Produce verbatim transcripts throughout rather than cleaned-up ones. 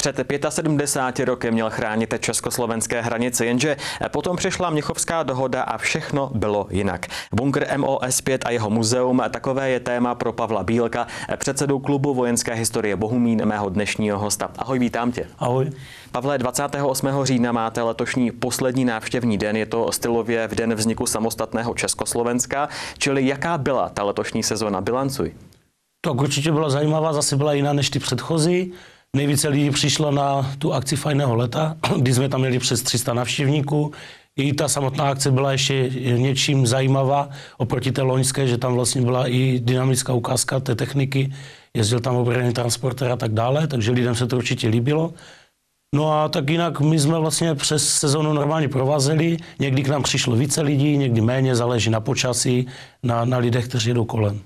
Před sedmdesáti pěti roky měl chránit československé hranice, jenže potom přišla Mnichovská dohoda a všechno bylo jinak. Bunkr M O S pět a jeho muzeum, takové je téma pro Pavla Bílka, předsedu klubu vojenské historie Bohumín, mého dnešního hosta. Ahoj, vítám tě. Ahoj. Pavle, dvacátého osmého října máte letošní poslední návštěvní den, je to stylově v den vzniku samostatného Československa, čili jaká byla ta letošní sezona? Bilancuj. Tak určitě byla zajímavá, zase byla jiná než ty předchozí. Nejvíce lidí přišlo na tu akci Fajného leta, kdy jsme tam měli přes tři sta návštěvníků. I ta samotná akce byla ještě něčím zajímavá oproti té loňské, že tam vlastně byla i dynamická ukázka té techniky, jezdil tam obrněný transportér a tak dále, takže lidem se to určitě líbilo. No a tak jinak my jsme vlastně přes sezonu normálně provázeli, někdy k nám přišlo více lidí, někdy méně, záleží na počasí, na, na lidech, kteří jedou kolem.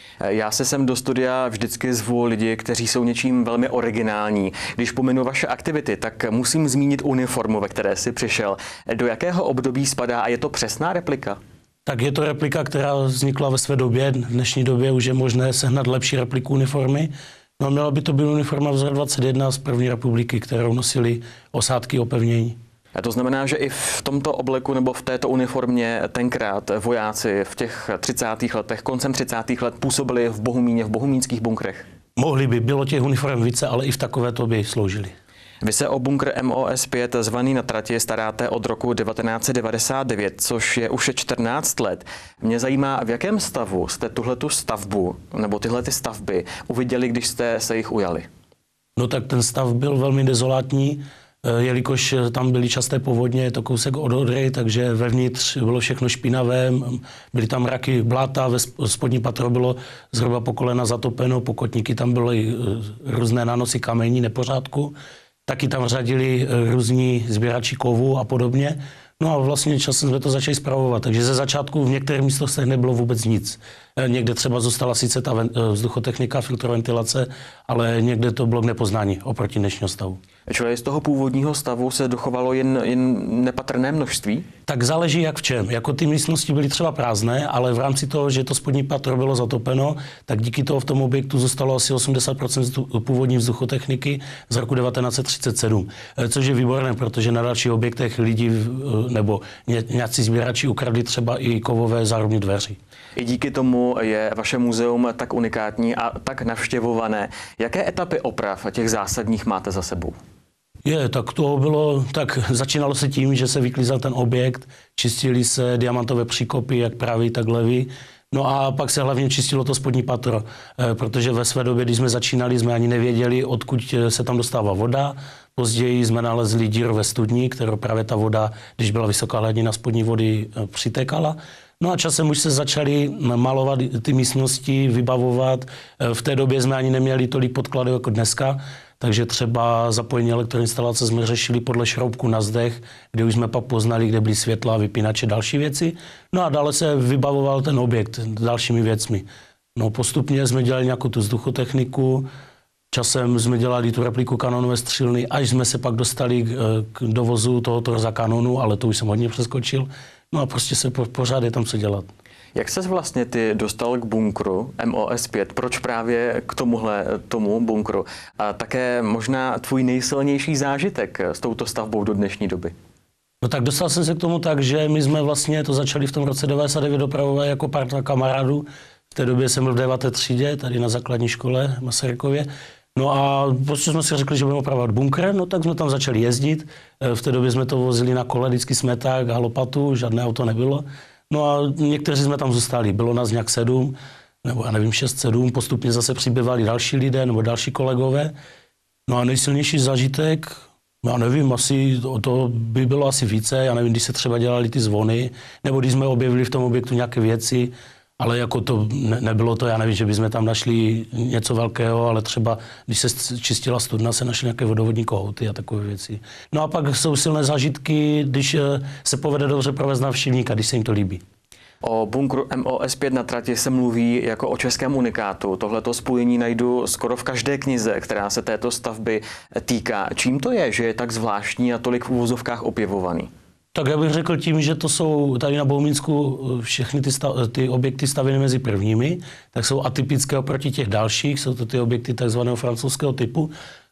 Já se sem do studia vždycky zvu lidi, kteří jsou něčím velmi originální. Když pominu vaše aktivity, tak musím zmínit uniformu, ve které jsi přišel. Do jakého období spadá a je to přesná replika? Tak je to replika, která vznikla ve své době. V dnešní době už je možné sehnat lepší repliku uniformy. No a měla by to být uniforma vzor dvacet jedna z první republiky, kterou nosili osádky opevnění. A to znamená, že i v tomto obleku nebo v této uniformě tenkrát vojáci v těch třicátých letech, koncem třicátých let působili v Bohumíně, v bohumínských bunkrech? Mohli by, bylo těch uniform více, ale i v takovéto by sloužili. Vy se o bunkr M O S pět zvaný Na trati staráte od roku devatenáct set devadesát devět, což je už čtrnáct let. Mě zajímá, v jakém stavu jste tuhletu stavbu nebo tyhle ty stavby uviděli, když jste se jich ujali? No tak ten stav byl velmi dezolátní, jelikož tam byly časté povodně, je to kousek od Odry, takže vevnitř bylo všechno špinavé, byly tam mraky bláta, ve spodní patro bylo zhruba po kolena zatopeno, pokotníky tam byly různé nánosy kamení, nepořádku, taky tam řadili různí sběrači kovů a podobně. No a vlastně časem jsme to začali spravovat, takže ze začátku v některých místech nebylo vůbec nic. Někde třeba zůstala sice ta vzduchotechnika, filtroventilace, ale někde to bylo k nepoznání oproti dnešního stavu. Čili z toho původního stavu se dochovalo jen, jen nepatrné množství? Tak záleží jak v čem. Jako ty místnosti byly třeba prázdné, ale v rámci toho, že to spodní patro bylo zatopeno, tak díky toho v tom objektu zůstalo asi osmdesát procent původní vzduchotechniky z roku devatenáct set třicet sedm. Což je výborné, protože na dalších objektech lidi nebo nějací sběrači ukradli třeba i kovové zárubní dveře. I díky tomu je vaše muzeum tak unikátní a tak navštěvované. Jaké etapy oprav těch zásadních máte za sebou? Je, tak to bylo, tak začínalo se tím, že se vyklízel ten objekt, čistili se diamantové příkopy, jak pravý, tak levý. No a pak se hlavně čistilo to spodní patro, protože ve své době, když jsme začínali, jsme ani nevěděli, odkud se tam dostává voda. Později jsme nalezli díru ve studni, kterou právě ta voda, když byla vysoká hladina spodní vody, přitékala. No a časem už se začaly malovat ty místnosti, vybavovat. V té době jsme ani neměli tolik podkladů jako dneska, takže třeba zapojení elektroinstalace jsme řešili podle šroubku na zdech, kde už jsme pak poznali, kde byly světla, vypínače, další věci. No a dále se vybavoval ten objekt dalšími věcmi. No postupně jsme dělali nějakou tu vzduchotechniku, časem jsme dělali tu repliku kanonové střelny, až jsme se pak dostali k dovozu tohoto za kanonu, ale to už jsem hodně přeskočil. No a prostě se pořád je tam co dělat. Jak ses vlastně ty dostal k bunkru M O S pět? Proč právě k tomuhle tomu bunkru? A také možná tvůj nejsilnější zážitek s touto stavbou do dnešní doby? No tak dostal jsem se k tomu tak, že my jsme vlastně to začali v tom roce devadesát devět dopravovat jako parta kamarádů. V té době jsem byl v deváté třídě, tady na základní škole v Masarykově. No a prostě jsme si řekli, že budeme opravovat bunkr, no tak jsme tam začali jezdit. V té době jsme to vozili na kole, vždycky smeták a lopatu, žádné auto nebylo. No a někteří jsme tam zůstali, bylo nás nějak sedm, nebo já nevím, šest, sedm, postupně zase přibývali další lidé nebo další kolegové. No a nejsilnější zážitek, já nevím, asi to, to by bylo asi více, já nevím, když se třeba dělali ty zvony, nebo když jsme objevili v tom objektu nějaké věci, ale jako to ne, nebylo to, já nevím, že bychom tam našli něco velkého, ale třeba, když se čistila studna, se našly nějaké vodovodní kohouty a takové věci. No a pak jsou silné zážitky, když se povede dobře provést návštěvníka, když se jim to líbí. O bunkru M O S pět na trati se mluví jako o českém unikátu. Tohleto spojení najdu skoro v každé knize, která se této stavby týká. Čím to je, že je tak zvláštní a tolik v uvozovkách opěvovaný? Tak já bych řekl tím, že to jsou tady na Bohumínsku všechny ty, stav, ty objekty stavěny mezi prvními, tak jsou atypické oproti těch dalších, jsou to ty objekty takzvaného francouzského typu.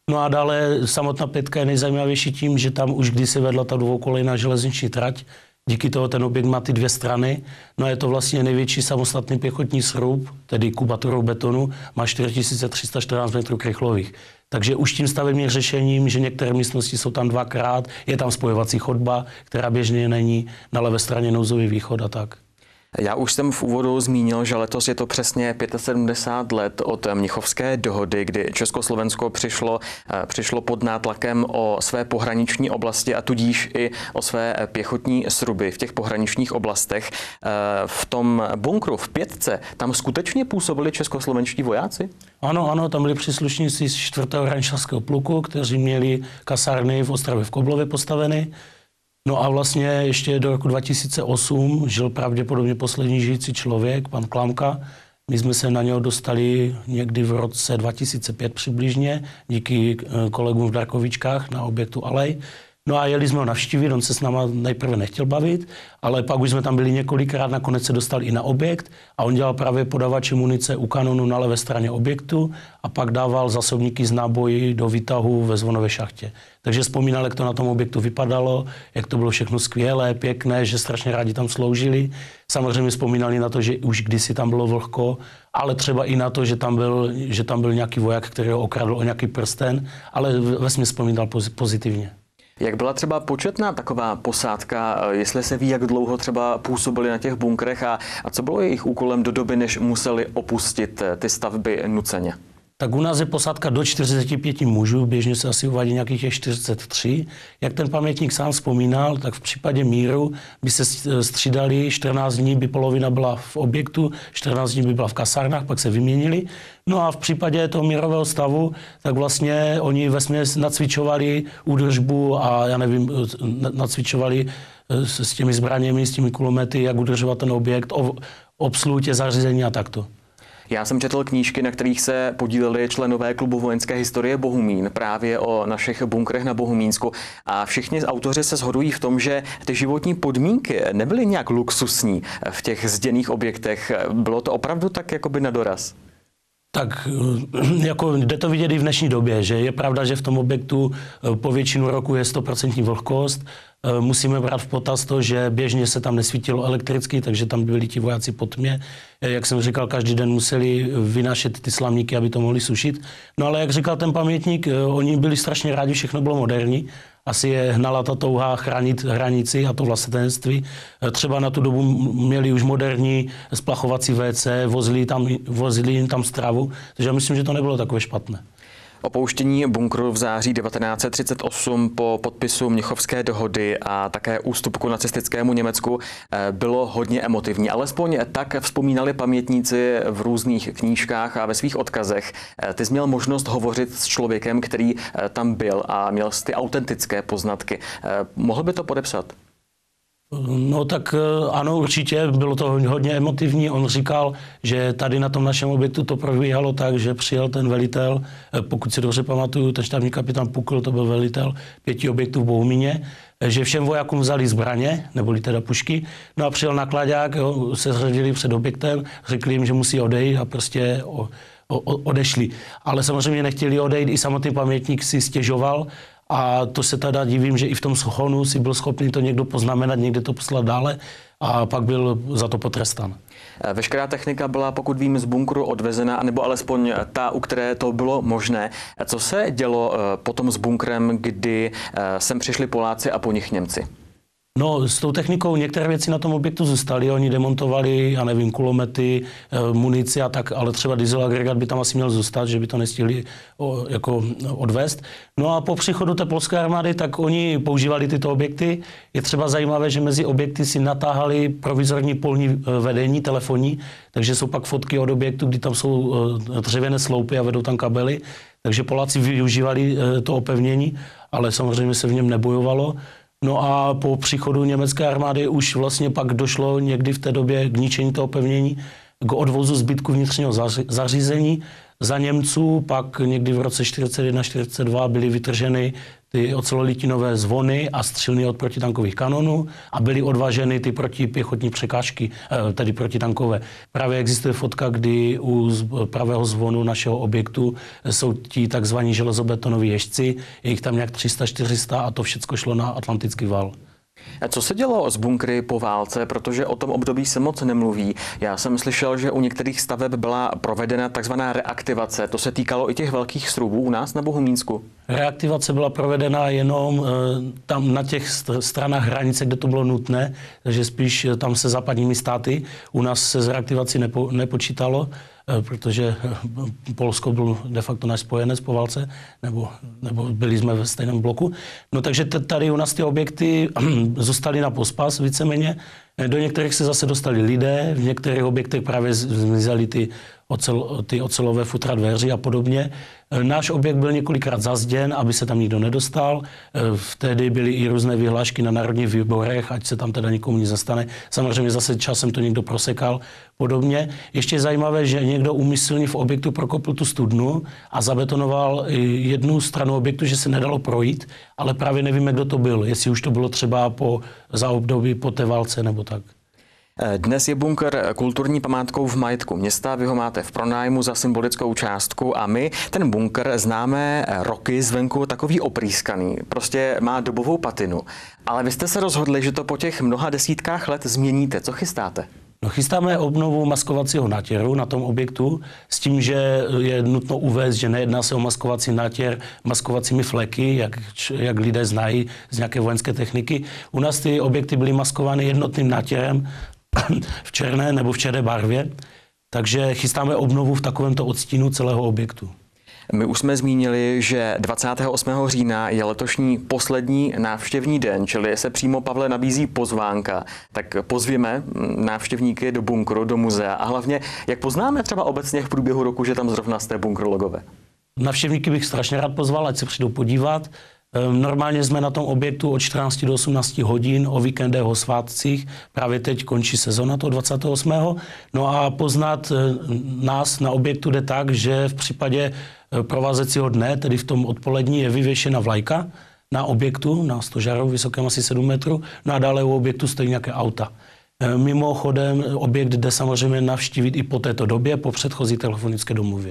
No a dále samotná pětka je nejzajímavější tím, že tam už kdysi vedla ta dvoukolejná železniční trať. Díky toho ten objekt má ty dvě strany. No a je to vlastně největší samostatný pěchotní srub, tedy kubaturou betonu, má čtyři tisíce tři sta čtrnáct metrů krychlových. Takže už tím stavebním řešením, že některé místnosti jsou tam dvakrát, je tam spojovací chodba, která běžně není, na levé straně nouzový východ a tak. Já už jsem v úvodu zmínil, že letos je to přesně sedmdesát pět let od Mnichovské dohody, kdy Československo přišlo, přišlo pod nátlakem o své pohraniční oblasti a tudíž i o své pěchotní sruby v těch pohraničních oblastech. V tom bunkru v Pětce tam skutečně působili českoslovenští vojáci? Ano, ano, tam byli příslušníci z čtvrtého hraničářského pluku, kteří měli kasárny v Ostravě v Koblově postaveny. No a vlastně ještě do roku dva tisíce osm žil pravděpodobně poslední žijící člověk, pan Klamka. My jsme se na něho dostali někdy v roce dva tisíce pět přibližně, díky kolegům v Darkovičkách na objektu Alej. No a jeli jsme ho navštívit, on se s náma nejprve nechtěl bavit, ale pak už jsme tam byli několikrát, nakonec se dostal i na objekt a on dělal právě podavače munice u kanonu na levé straně objektu a pak dával zásobníky z náboji do výtahu ve zvonové šachtě. Takže vzpomínal, jak to na tom objektu vypadalo, jak to bylo všechno skvělé, pěkné, že strašně rádi tam sloužili. Samozřejmě vzpomínali na to, že už kdysi tam bylo vlhko, ale třeba i na to, že tam byl, že tam byl nějaký voják, který ho okradl o nějaký prsten, ale vesměs vzpomínal pozitivně. Jak byla třeba početná taková posádka, jestli se ví, jak dlouho třeba působili na těch bunkrech a, a co bylo jejich úkolem do doby, než museli opustit ty stavby nuceně? Tak u nás je posádka do čtyřiceti pěti mužů, běžně se asi uvádí nějakých těch čtyřicet tři. Jak ten pamětník sám vzpomínal, tak v případě míru by se střídali, čtrnáct dní by polovina byla v objektu, čtrnáct dní by byla v kasárnách, pak se vyměnili. No a v případě toho mírového stavu, tak vlastně oni vesměs nacvičovali údržbu a já nevím, nacvičovali s těmi zbraněmi, s těmi kulomety, jak udržovat ten objekt, obsluhu těch zařízení a takto. Já jsem četl knížky, na kterých se podíleli členové klubu vojenské historie Bohumín právě o našich bunkrech na Bohumínsku a všichni autoři se shodují v tom, že ty životní podmínky nebyly nějak luxusní v těch zděných objektech. Bylo to opravdu tak jakoby na doraz? Tak jako jde to vidět i v dnešní době, že je pravda, že v tom objektu po většinu roku je sto procent vlhkost. Musíme brát v potaz to, že běžně se tam nesvítilo elektricky, takže tam byli ti vojáci po tmě. Jak jsem říkal, každý den museli vynášet ty slamníky, aby to mohli sušit. No ale jak říkal ten pamětník, oni byli strašně rádi, všechno bylo moderní. Asi je hnala ta touha chránit hranici a to vlastenství. Třeba na tu dobu měli už moderní splachovací vé cé, vozili tam, vozili jim tam stravu, takže já myslím, že to nebylo takové špatné. Opouštění bunkru v září devatenáct set třicet osm po podpisu Mnichovské dohody a také ústupku nacistickému Německu bylo hodně emotivní. Alespoň tak vzpomínali pamětníci v různých knížkách a ve svých odkazech. Ty jsi měl možnost hovořit s člověkem, který tam byl a měl ty autentické poznatky. Mohl by to podepsat? No tak ano, určitě, bylo to hodně emotivní. On říkal, že tady na tom našem objektu to probíhalo tak, že přijel ten velitel, pokud si dobře pamatuju, ten štábní kapitán Pukl, to byl velitel pěti objektů v Bohumíně, že všem vojákům vzali zbraně, neboli teda pušky, no a přijel nakladák, se zřadili před objektem, řekli jim, že musí odejít a prostě o, o, odešli. Ale samozřejmě nechtěli odejít, i samotný pamětník si stěžoval. A to se teda divím, že i v tom schonu si byl schopný to někdo poznamenat, někde to poslat dále a pak byl za to potrestán. Veškerá technika byla, pokud vím, z bunkru odvezena, nebo alespoň ta, u které to bylo možné. Co se dělo potom s bunkrem, kdy sem přišli Poláci a po nich Němci? No, s tou technikou některé věci na tom objektu zůstaly. Oni demontovali, já nevím, kulomety, munici a tak, ale třeba diesel agregát by tam asi měl zůstat, že by to nestihli o, jako odvést. No a po příchodu té polské armády, tak oni používali tyto objekty. Je třeba zajímavé, že mezi objekty si natáhali provizorní polní vedení telefonní, takže jsou pak fotky od objektu, kdy tam jsou dřevěné sloupy a vedou tam kabely. Takže Poláci využívali to opevnění, ale samozřejmě se v něm nebojovalo. No a po příchodu německé armády už vlastně pak došlo někdy v té době k ničení toho opevnění, k odvozu zbytku vnitřního zařízení. Za Němců pak někdy v roce čtyřicet jedna čtyřicet dva byly vytrženy ty ocelolitinové zvony a střelny od protitankových kanonů a byly odvaženy ty protipěchotní překážky, tedy protitankové. Právě existuje fotka, kdy u pravého zvonu našeho objektu jsou ti takzvaní železobetonoví ježci, je jich tam nějak tři sta čtyři sta a to všechno šlo na Atlantický val. A co se dělo s bunkry po válce, protože o tom období se moc nemluví. Já jsem slyšel, že u některých staveb byla provedena takzvaná reaktivace. To se týkalo i těch velkých srubů u nás na Bohumínsku. Reaktivace byla provedena jenom e, tam na těch stranách hranice, kde to bylo nutné, takže spíš tam se západními státy. U nás se z reaktivací nepo, nepočítalo, e, protože Polsko byl de facto náš spojenec po válce, nebo, nebo byli jsme ve stejném bloku. No takže tady u nás ty objekty zůstaly na pospas víceméně. Do některých se zase dostali lidé, v některých objektech právě zmizely ty, ocel, ty ocelové futra dveří a podobně. Náš objekt byl několikrát zazděn, aby se tam nikdo nedostal. Vtedy byly i různé vyhlášky na národních výborech, ať se tam teda nikomu nic zastane. Samozřejmě zase časem to někdo prosekal podobně. Ještě je zajímavé, že někdo úmyslně v objektu prokopl tu studnu a zabetonoval jednu stranu objektu, že se nedalo projít, ale právě nevíme, kdo to byl. Jestli už to bylo třeba po, za období po té válce nebo tak. Dnes je bunkr kulturní památkou v majetku města, vy ho máte v pronájmu za symbolickou částku a my ten bunkr známe roky zvenku takový oprýskaný, prostě má dobovou patinu. Ale vy jste se rozhodli, že to po těch mnoha desítkách let změníte. Co chystáte? No, chystáme obnovu maskovacího nátěru na tom objektu s tím, že je nutno uvést, že nejedná se o maskovací nátěr maskovacími fleky, jak, jak lidé znají z nějaké vojenské techniky. U nás ty objekty byly maskovány jednotným nátěrem v černé nebo v černé barvě, takže chystáme obnovu v takovémto odstínu celého objektu. My už jsme zmínili, že dvacátého osmého října je letošní poslední návštěvní den, čili se přímo, Pavle, nabízí pozvánka. Tak pozvěme návštěvníky do bunkru, do muzea a hlavně, jak poznáme třeba obecně v průběhu roku, že tam zrovna jste bunkrologové? Návštěvníky bych strašně rád pozval, ať se přijdou podívat. Normálně jsme na tom objektu od čtrnácti do osmnácti hodin, o víkendech, o svátcích. Právě teď končí sezona toho dvacátého osmého No a poznat nás na objektu jde tak, že v případě provázecího dne, tedy v tom odpolední, je vyvěšena vlajka na objektu, na stožáru, vysokém asi sedm metrů, no a dále u objektu stojí nějaké auta. Mimochodem objekt jde samozřejmě navštívit i po této době, po předchozí telefonické domluvě.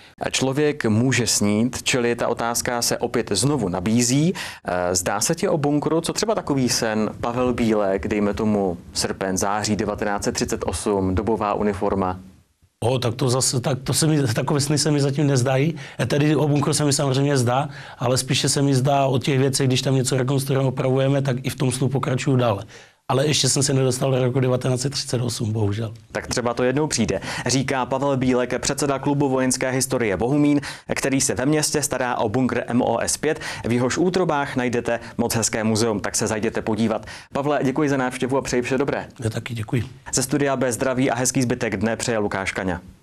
Člověk může snít, čili ta otázka se opět znovu nabízí. Zdá se ti o bunkru, co třeba takový sen Pavel Bílek, dejme tomu srpen, září devatenáct set třicet osm, dobová uniforma? O, tak to zase, tak to se mi, takové sny se mi zatím nezdají. Tedy o bunkru se mi samozřejmě zdá, ale spíše se mi zdá o těch věcech, když tam něco rekonstruujeme, opravujeme, tak i v tom snu pokračuju dále. Ale ještě jsem se nedostal do roku devatenáct set třicet osm, bohužel. Tak třeba to jednou přijde, říká Pavel Bílek, předseda Klubu vojenské historie Bohumín, který se ve městě stará o bunkr M O S pět. V jehož útrobách najdete moc hezké muzeum, tak se zajděte podívat. Pavle, děkuji za návštěvu a přeji vše dobré. Já taky děkuji. Ze studia B zdraví a hezký zbytek dne přeje Lukáš Kaňa.